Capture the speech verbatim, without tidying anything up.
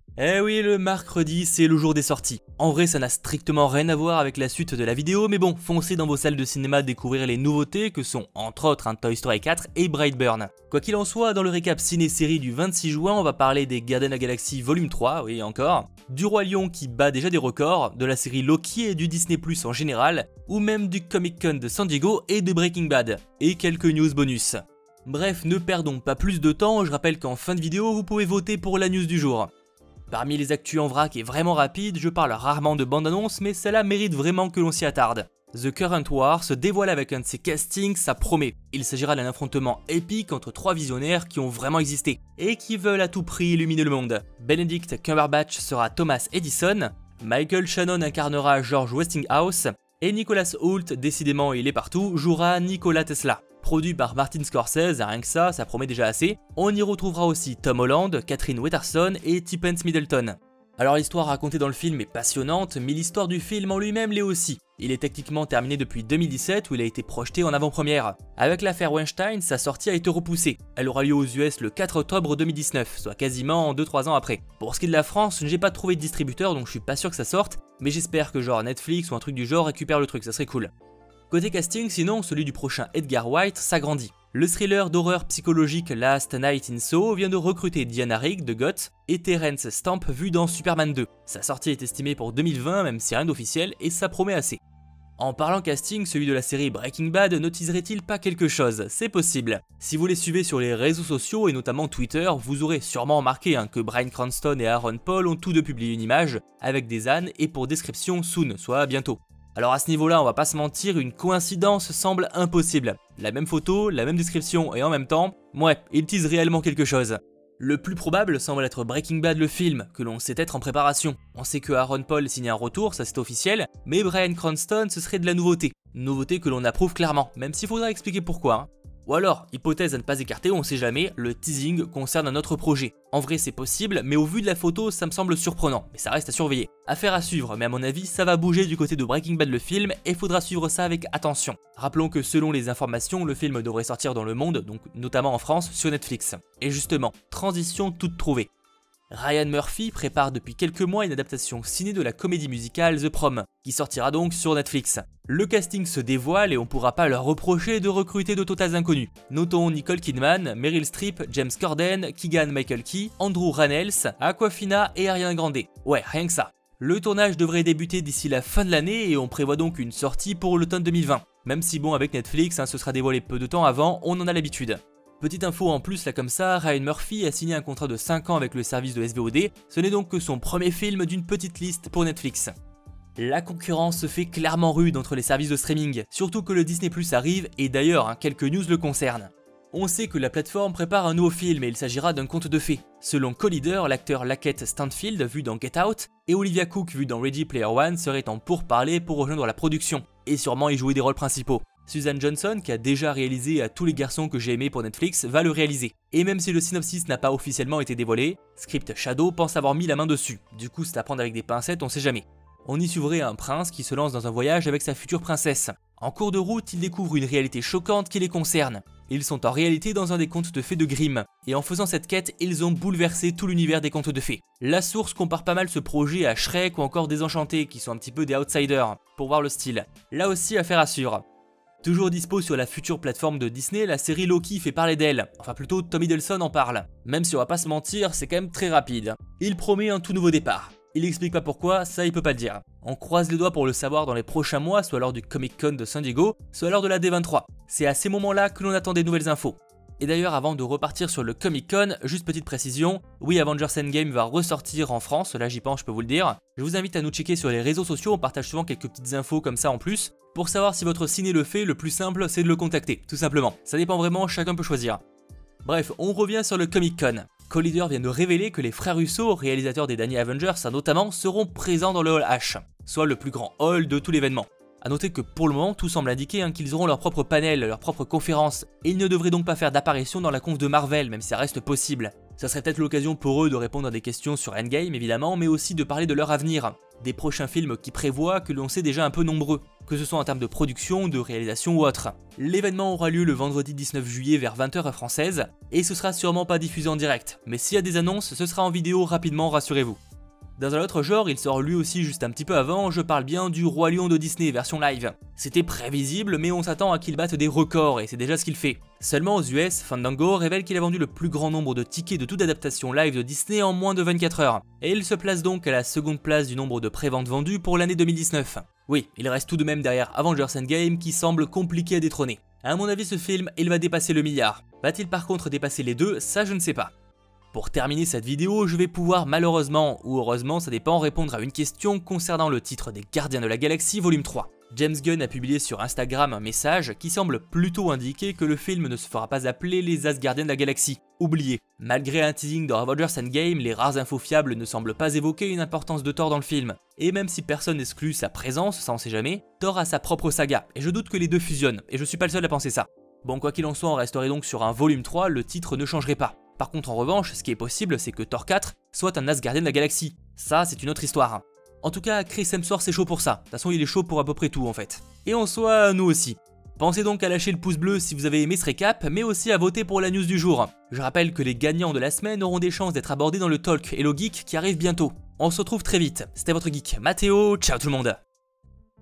Eh oui, le mercredi, c'est le jour des sorties. En vrai, ça n'a strictement rien à voir avec la suite de la vidéo, mais bon, foncez dans vos salles de cinéma découvrir les nouveautés que sont, entre autres, un Toy Story quatre et Brightburn. Quoi qu'il en soit, dans le récap ciné-série du vingt-six juin, on va parler des Gardiens de la Galaxie volume trois, oui encore, du Roi Lion qui bat déjà des records, de la série Loki et du Disney plus en général, ou même du Comic Con de San Diego et de Breaking Bad, et quelques news bonus. Bref, ne perdons pas plus de temps, je rappelle qu'en fin de vidéo, vous pouvez voter pour la news du jour. Parmi les actus en vrac et vraiment rapides, je parle rarement de bande-annonce, mais celle-là mérite vraiment que l'on s'y attarde. The Current War se dévoile avec un de ses castings, ça promet. Il s'agira d'un affrontement épique entre trois visionnaires qui ont vraiment existé, et qui veulent à tout prix illuminer le monde. Benedict Cumberbatch sera Thomas Edison, Michael Shannon incarnera George Westinghouse, et Nicholas Hoult, décidément il est partout, jouera Nikola Tesla. Produit par Martin Scorsese, rien que ça, ça promet déjà assez. On y retrouvera aussi Tom Holland, Catherine Waterston et Tipens Middleton. Alors l'histoire racontée dans le film est passionnante, mais l'histoire du film en lui-même l'est aussi. Il est techniquement terminé depuis deux mille dix-sept où il a été projeté en avant-première. Avec l'affaire Weinstein, sa sortie a été repoussée. Elle aura lieu aux U S le quatre octobre deux mille dix-neuf, soit quasiment deux trois ans après. Pour ce qui est de la France, j'ai pas trouvé de distributeur donc je suis pas sûr que ça sorte, mais j'espère que genre Netflix ou un truc du genre récupère le truc, ça serait cool. Côté casting, sinon, celui du prochain Edgar Wright s'agrandit. Le thriller d'horreur psychologique Last Night in Soho vient de recruter Diana Rigg de G O T et Terence Stamp vu dans Superman deux. Sa sortie est estimée pour deux mille vingt, même si rien d'officiel, et ça promet assez. En parlant casting, celui de la série Breaking Bad ne teaserait-il pas quelque chose? C'est possible. Si vous les suivez sur les réseaux sociaux et notamment Twitter, vous aurez sûrement remarqué hein, que Bryan Cranston et Aaron Paul ont tous deux publié une image avec des ânes et pour description soon, soit bientôt. Alors à ce niveau-là, on va pas se mentir, une coïncidence semble impossible. La même photo, la même description et en même temps, ouais, ils teasent réellement quelque chose. Le plus probable semble être Breaking Bad le film, que l'on sait être en préparation. On sait que Aaron Paul signe un retour, ça c'est officiel, mais Bryan Cranston ce serait de la nouveauté. Une nouveauté que l'on approuve clairement, même s'il faudra expliquer pourquoi. Hein. Ou alors, hypothèse à ne pas écarter, on sait jamais, le teasing concerne un autre projet. En vrai c'est possible, mais au vu de la photo ça me semble surprenant, mais ça reste à surveiller. Affaire à suivre, mais à mon avis ça va bouger du côté de Breaking Bad le film et faudra suivre ça avec attention. Rappelons que selon les informations, le film devrait sortir dans le monde, donc notamment en France, sur Netflix. Et justement, transition toute trouvée. Ryan Murphy prépare depuis quelques mois une adaptation ciné de la comédie musicale The Prom, qui sortira donc sur Netflix. Le casting se dévoile et on pourra pas leur reprocher de recruter de totales inconnus. Notons Nicole Kidman, Meryl Streep, James Corden, Keegan Michael Key, Andrew Rannells, Awkwafina et Ariana Grande. Ouais, rien que ça. Le tournage devrait débuter d'ici la fin de l'année et on prévoit donc une sortie pour l'automne deux mille vingt. Même si bon avec Netflix, hein, ce sera dévoilé peu de temps avant, on en a l'habitude. Petite info en plus là comme ça, Ryan Murphy a signé un contrat de cinq ans avec le service de S V O D, ce n'est donc que son premier film d'une petite liste pour Netflix. La concurrence se fait clairement rude entre les services de streaming, surtout que le Disney plus arrive et d'ailleurs hein, quelques news le concernent. On sait que la plateforme prépare un nouveau film et il s'agira d'un conte de fées. Selon Collider, l'acteur Lakeith Stanfield vu dans Get Out et Olivia Cooke vu dans Ready Player One seraient en pourparlers pour rejoindre la production et sûrement y jouer des rôles principaux. Susan Johnson, qui a déjà réalisé À tous les garçons que j'ai aimés pour Netflix, va le réaliser. Et même si le synopsis n'a pas officiellement été dévoilé, Script Shadow pense avoir mis la main dessus. Du coup c'est à prendre avec des pincettes, on sait jamais. On y suivrait un prince qui se lance dans un voyage avec sa future princesse. En cours de route, il découvre une réalité choquante qui les concerne. Ils sont en réalité dans un des contes de fées de Grimm, et en faisant cette quête, ils ont bouleversé tout l'univers des contes de fées. La source compare pas mal ce projet à Shrek ou encore Désenchanté, qui sont un petit peu des outsiders, pour voir le style. Là aussi, affaire à suivre. Toujours dispo sur la future plateforme de Disney, la série Loki fait parler d'elle, enfin plutôt Tom Hiddleston en parle. Même si on va pas se mentir, c'est quand même très rapide. Il promet un tout nouveau départ. Il explique pas pourquoi, ça il peut pas le dire. On croise les doigts pour le savoir dans les prochains mois, soit lors du Comic Con de San Diego, soit lors de la D vingt-trois. C'est à ces moments-là que l'on attend des nouvelles infos. Et d'ailleurs, avant de repartir sur le Comic Con, juste petite précision, oui Avengers Endgame va ressortir en France, là j'y pense je peux vous le dire. Je vous invite à nous checker sur les réseaux sociaux, on partage souvent quelques petites infos comme ça en plus. Pour savoir si votre ciné le fait, le plus simple c'est de le contacter, tout simplement. Ça dépend vraiment, chacun peut choisir. Bref, on revient sur le Comic Con. Collider vient de révéler que les frères Russo, réalisateurs des derniers Avengers notamment, seront présents dans le Hall H, soit le plus grand hall de tout l'événement. A noter que pour le moment, tout semble indiquer hein, qu'ils auront leur propre panel, leur propre conférence, et ils ne devraient donc pas faire d'apparition dans la conf de Marvel, même si ça reste possible. Ça serait peut-être l'occasion pour eux de répondre à des questions sur Endgame évidemment, mais aussi de parler de leur avenir, des prochains films qui prévoient que l'on sait déjà un peu nombreux, que ce soit en termes de production, de réalisation ou autre. L'événement aura lieu le vendredi dix-neuf juillet vers vingt heures française, et ce sera sûrement pas diffusé en direct, mais s'il y a des annonces, ce sera en vidéo rapidement, rassurez-vous. Dans un autre genre, il sort lui aussi juste un petit peu avant, je parle bien du Roi Lion de Disney version live. C'était prévisible, mais on s'attend à qu'il batte des records et c'est déjà ce qu'il fait. Seulement aux U S, Fandango révèle qu'il a vendu le plus grand nombre de tickets de toute adaptation live de Disney en moins de vingt-quatre heures. Et il se place donc à la seconde place du nombre de préventes vendues pour l'année deux mille dix-neuf. Oui, il reste tout de même derrière Avengers Endgame qui semble compliqué à détrôner. À mon avis, ce film, il va dépasser le milliard. Va-t-il par contre dépasser les deux? Ça je ne sais pas. Pour terminer cette vidéo, je vais pouvoir malheureusement, ou heureusement ça dépend, répondre à une question concernant le titre des Gardiens de la Galaxie volume trois. James Gunn a publié sur Instagram un message qui semble plutôt indiquer que le film ne se fera pas appeler les Asgardiens de la Galaxie. Oubliez, malgré un teasing dans Avengers Endgame, les rares infos fiables ne semblent pas évoquer une importance de Thor dans le film. Et même si personne n'exclut sa présence, ça on sait jamais, Thor a sa propre saga, et je doute que les deux fusionnent, et je suis pas le seul à penser ça. Bon, quoi qu'il en soit, on resterait donc sur un volume trois, le titre ne changerait pas. Par contre en revanche, ce qui est possible, c'est que Thor quatre soit un Asgardien de la Galaxie. Ça, c'est une autre histoire. En tout cas, Chris Hemsworth c'est chaud pour ça. De toute façon, il est chaud pour à peu près tout en fait. Et en soi, nous aussi. Pensez donc à lâcher le pouce bleu si vous avez aimé ce récap, mais aussi à voter pour la news du jour. Je rappelle que les gagnants de la semaine auront des chances d'être abordés dans le talk Hello Geek qui arrive bientôt. On se retrouve très vite. C'était votre geek Mathéo, ciao tout le monde.